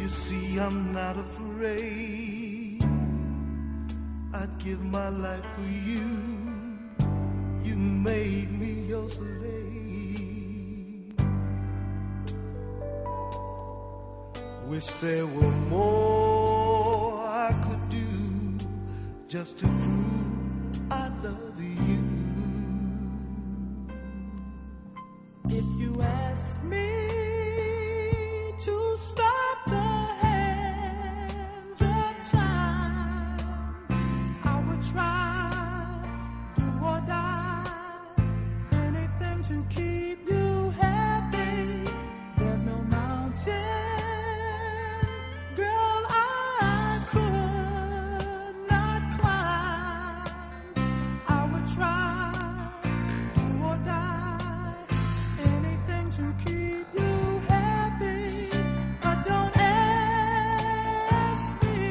You see, I'm not afraid. I'd give my life for you. You made me your slave. Wish there were more I could do just to prove I love you. If you ask me to stop the hands of time, I would try, do or die, anything to keep you happy. There's no mountain, girl, I could not climb. I would try, do or die, anything to keep you happy. But don't ask me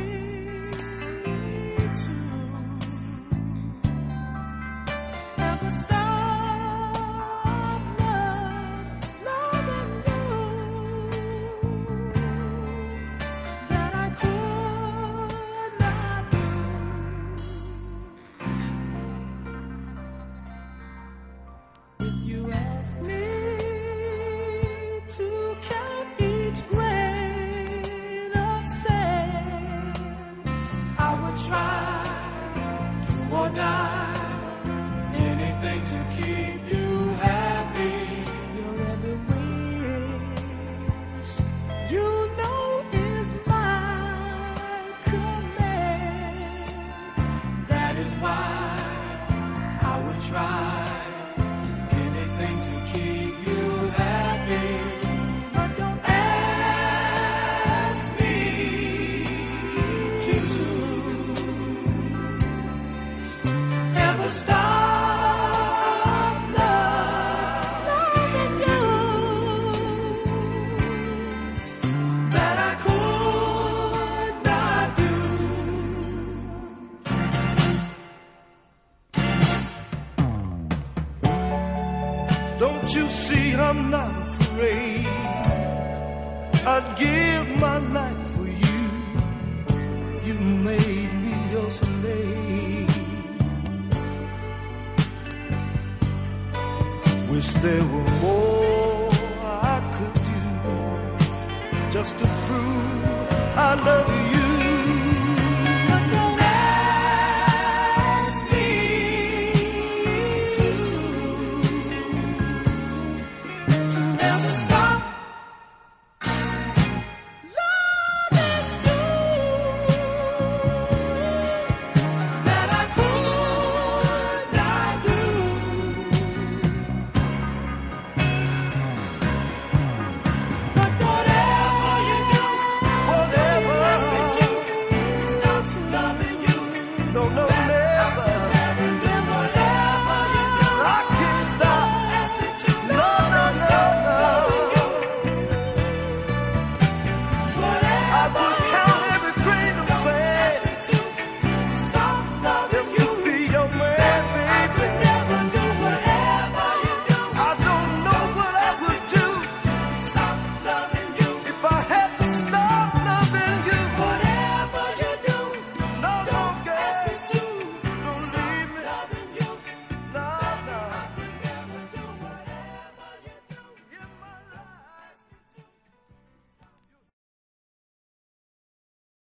to ever stop loving you, that I could not do. If you ask me to count each grain of sand, I would try, do or die, anything to keep you happy. Your every wish, you know, is my command. That is why I would try, anything to keep you happy. But don't ask me to ever stop loving you, that I could not do. Don't you see I'm not afraid? I'd give my life for you. You made me your slave. Wish there were more I could do just to prove I love you.